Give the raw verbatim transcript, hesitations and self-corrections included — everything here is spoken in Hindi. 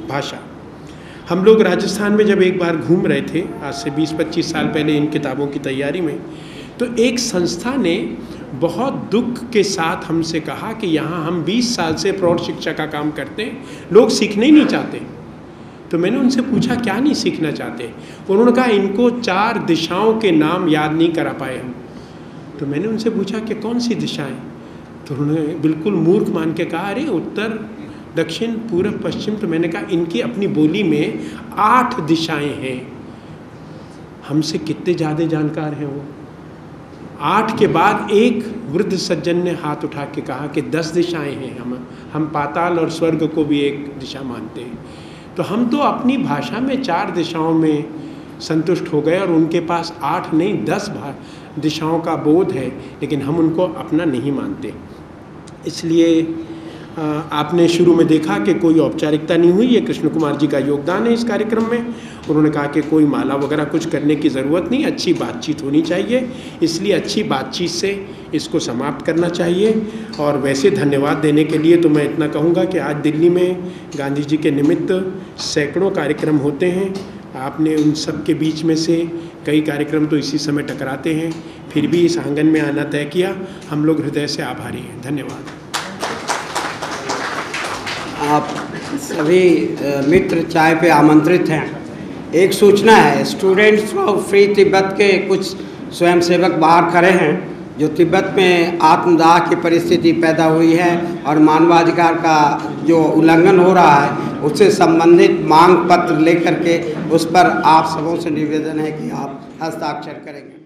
भाषा। हम लोग राजस्थान में जब एक बार घूम रहे थे आज से बीस पच्चीस साल पहले इन किताबों की तैयारी में, तो एक संस्था ने बहुत दुख के साथ हमसे कहा कि यहाँ हम बीस साल से प्रौढ़ शिक्षा का काम करते हैं, लोग सीखने ही नहीं चाहते। तो मैंने उनसे पूछा क्या नहीं सीखना चाहते? उन्होंने कहा इनको चार दिशाओं के नाम याद नहीं करा पाए हम। तो मैंने उनसे पूछा कि कौन सी दिशाएं? तो उन्होंने बिल्कुल मूर्ख मान के कहा अरे उत्तर दक्षिण पूर्व पश्चिम। तो मैंने कहा इनकी अपनी बोली में आठ दिशाएं हैं, हमसे कितने ज़्यादा जानकार हैं वो। आठ के बाद एक वृद्ध सज्जन ने हाथ उठा के कहा कि दस दिशाएं हैं, हम हम पाताल और स्वर्ग को भी एक दिशा मानते हैं। तो हम तो अपनी भाषा में चार दिशाओं में संतुष्ट हो गए और उनके पास आठ नहीं दस दिशाओं का बोध है, लेकिन हम उनको अपना नहीं मानते। इसलिए आपने शुरू में देखा कि कोई औपचारिकता नहीं हुई, ये कृष्ण कुमार जी का योगदान है इस कार्यक्रम में। उन्होंने कहा कि कोई माला वगैरह कुछ करने की ज़रूरत नहीं, अच्छी बातचीत होनी चाहिए, इसलिए अच्छी बातचीत से इसको समाप्त करना चाहिए। और वैसे धन्यवाद देने के लिए तो मैं इतना कहूँगा कि आज दिल्ली में गांधी जी के निमित्त सैकड़ों कार्यक्रम होते हैं, आपने उन सब के बीच में से कई कार्यक्रम तो इसी समय टकराते हैं, फिर भी इस आंगन में आना तय किया, हम लोग हृदय से आभारी हैं। धन्यवाद। आप सभी मित्र चाय पे आमंत्रित हैं। एक सूचना है, स्टूडेंट्स ऑफ फ्री तिब्बत के कुछ स्वयंसेवक बाहर खड़े हैं जो तिब्बत में आत्मदाह की परिस्थिति पैदा हुई है और मानवाधिकार का जो उल्लंघन हो रहा है उससे संबंधित मांग पत्र लेकर के उस पर आप सबों से निवेदन है कि आप हस्ताक्षर करेंगे।